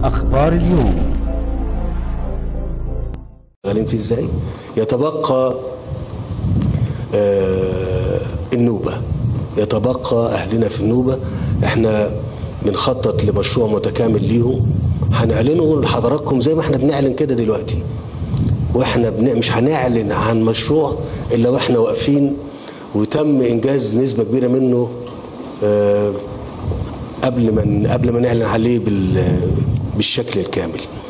أخبار اليوم. شغالين فيه ازاي؟ يتبقى النوبة، يتبقى أهلنا في النوبة. احنا بنخطط لمشروع متكامل ليهم، هنعلنه لحضراتكم زي ما احنا بنعلن كده دلوقتي. واحنا مش هنعلن عن مشروع إلا واحنا واقفين وتم إنجاز نسبة كبيرة منه قبل ما نعلن عليه بالشكل الكامل.